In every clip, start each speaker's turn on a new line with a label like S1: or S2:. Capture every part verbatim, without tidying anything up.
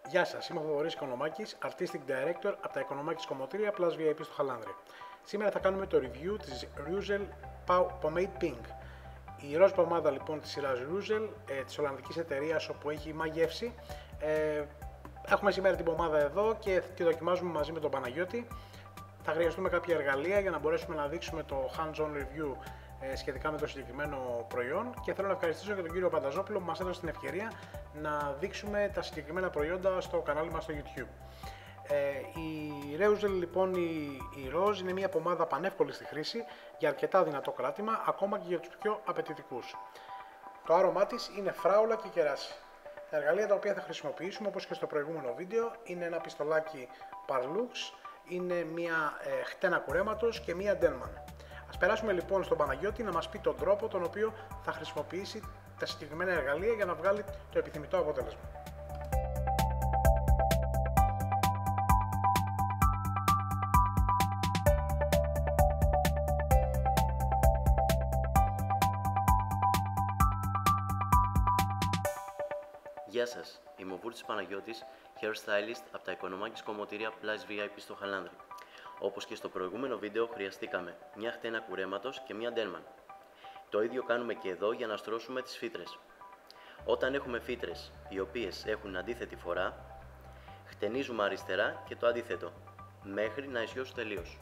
S1: Γεια σας, είμαι ο Θοδωρής Οικονομάκης, Artistic Director από τα Οικονομάκης Κομμωτήρια Plus βι άι πι στο Χαλάνδρη. Σήμερα θα κάνουμε το review της Russell Pomade Pink. Η ροζ πομάδα λοιπόν της σειράς Russell, ε, της ολλανδικής εταιρείας όπου έχει μαγεύσει. Ε, έχουμε σήμερα την πομάδα εδώ και τη δοκιμάζουμε μαζί με τον Παναγιώτη. Θα χρειαστούμε κάποια εργαλεία για να μπορέσουμε να δείξουμε το hands-on review ε, σχετικά με το συγκεκριμένο προϊόν και θέλω να ευχαριστήσω και τον κύριο Πανταζόπουλο που μας έδωσε την ευκαιρία να δείξουμε τα συγκεκριμένα προϊόντα στο κανάλι μας στο YouTube. Ε, η Russell λοιπόν, η, η ροζ είναι μια πομάδα πανεύκολη στη χρήση για αρκετά δυνατό κράτημα, ακόμα και για τους πιο απαιτητικούς. Το άρωμά της είναι φράουλα και κεράσι. Τα εργαλεία τα οποία θα χρησιμοποιήσουμε, όπως και στο προηγούμενο βίντεο, είναι ένα πιστολάκι Parlux, είναι μια ε, χτένα κουρέματος και μια Denman. Ας περάσουμε λοιπόν στον Παναγιώτη να μας πει τον τρόπο τον οποίο θα χρησιμοποιήσει τα συγκεκριμένα εργαλεία για να βγάλει το επιθυμητό αποτέλεσμα.
S2: Γεια σας, είμαι ο Βούρτης Παναγιώτης, hairstylist από τα Οικονομάκης Κομμωτήρια Plus βι άι πι στο Χαλάνδρη. Όπως και στο προηγούμενο βίντεο χρειαστήκαμε μια χτένα κουρέματος και μια Denman. Το ίδιο κάνουμε και εδώ για να στρώσουμε τις φύτρες. Όταν έχουμε φύτρες οι οποίες έχουν αντίθετη φορά, χτενίζουμε αριστερά και το αντίθετο, μέχρι να ισιώσουν τελείως.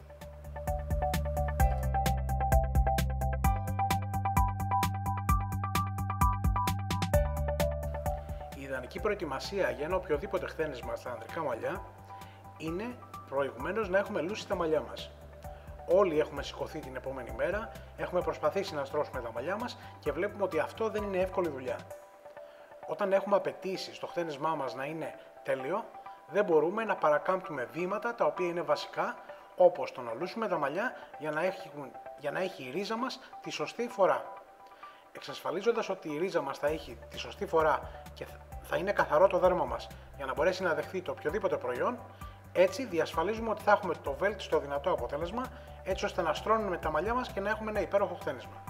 S1: Η ιδανική προετοιμασία για ένα οποιοδήποτε χτένισμα στα ανδρικά μαλλιά είναι προηγουμένως να έχουμε λούσει τα μαλλιά μας. Όλοι έχουμε σηκωθεί την επόμενη μέρα, έχουμε προσπαθήσει να στρώσουμε τα μαλλιά μας και βλέπουμε ότι αυτό δεν είναι εύκολη δουλειά. Όταν έχουμε απαιτήσει στο χτένισμά μας να είναι τέλειο, δεν μπορούμε να παρακάμπτουμε βήματα τα οποία είναι βασικά, όπως το να λούσουμε τα μαλλιά για να έχει, για να έχει η ρίζα μας τη σωστή φορά. Εξασφαλίζοντας ότι η ρίζα μας θα έχει τη σωστή φορά και θα είναι καθαρό το δέρμα μας για να μπορέσει να δεχθεί το οποιοδήποτε προϊόν, έτσι διασφαλίζουμε ότι θα έχουμε το βέλτιστο δυνατό αποτέλεσμα, έτσι ώστε να στρώνουμε τα μαλλιά μας και να έχουμε ένα υπέροχο χτένισμα.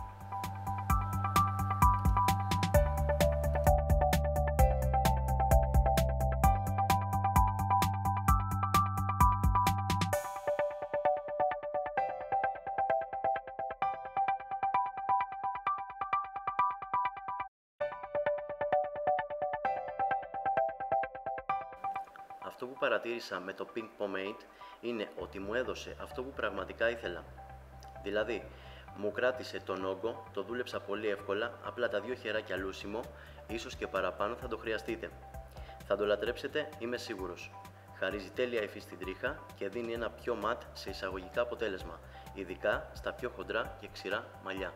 S2: Αυτό που παρατήρησα με το Pink Pomade είναι ότι μου έδωσε αυτό που πραγματικά ήθελα. Δηλαδή, μου κράτησε τον όγκο, το δούλεψα πολύ εύκολα, απλά τα δύο χεράκια λούσιμο, ίσως και παραπάνω θα το χρειαστείτε. Θα το λατρέψετε, είμαι σίγουρος. Χαρίζει τέλεια υφή στην τρίχα και δίνει ένα πιο ματ σε εισαγωγικά αποτέλεσμα, ειδικά στα πιο χοντρά και ξηρά μαλλιά.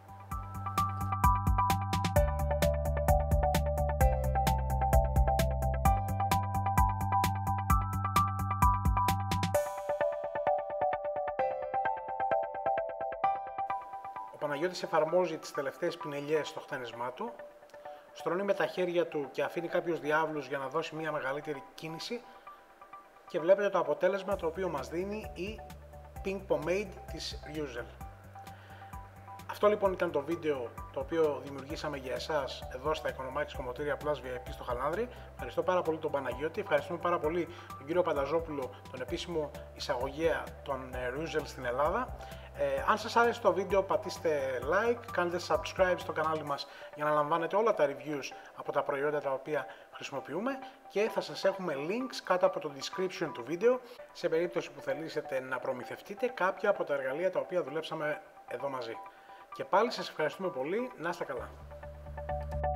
S1: Ο Παναγιώτης εφαρμόζει τις τελευταίες πινελιές στο χτένισμά του, στρώνει με τα χέρια του και αφήνει κάποιους διάβλους για να δώσει μια μεγαλύτερη κίνηση και βλέπετε το αποτέλεσμα το οποίο μας δίνει η Pink Pomade της Russell. Αυτό λοιπόν ήταν το βίντεο το οποίο δημιουργήσαμε για εσάς εδώ στα Οικονομάκης Κομμωτήρια Plus βι άι πι στο Χαλάνδρη. Ευχαριστώ πάρα πολύ τον Παναγιώτη, ευχαριστούμε πάρα πολύ τον κύριο Πανταζόπουλο, τον επίσημο εισαγωγέα των Russell στην Ελλάδα. Ε, αν σας άρεσε το βίντεο πατήστε like, κάντε subscribe στο κανάλι μας για να λαμβάνετε όλα τα reviews από τα προϊόντα τα οποία χρησιμοποιούμε και θα σας έχουμε links κάτω από το description του βίντεο σε περίπτωση που θελήσετε να προμηθευτείτε κάποια από τα εργαλεία τα οποία δουλέψαμε εδώ μαζί. Και πάλι σας ευχαριστούμε πολύ, να είστε καλά.